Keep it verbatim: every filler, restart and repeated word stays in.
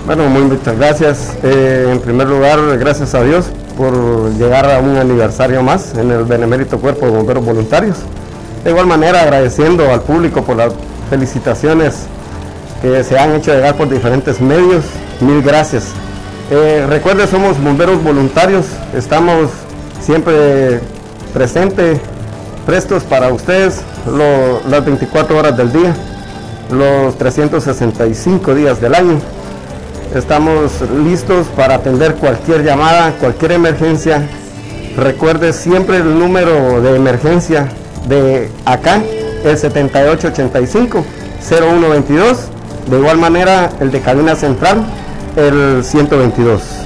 Bueno, muy muchas gracias. Eh, en primer lugar, gracias a Dios por llegar a un aniversario más en el Benemérito Cuerpo de Bomberos Voluntarios. De igual manera, agradeciendo al público por las felicitaciones que se han hecho llegar por diferentes medios. Mil gracias. Eh, recuerde, somos bomberos voluntarios, estamos siempre presentes, prestos para ustedes lo, las veinticuatro horas del día, los trescientos sesenta y cinco días del año. Estamos listos para atender cualquier llamada, cualquier emergencia. Recuerde siempre el número de emergencia de acá, el setenta y ocho ochenta y cinco cero uno veintidós. De igual manera el de cabina central, el ciento veintidós.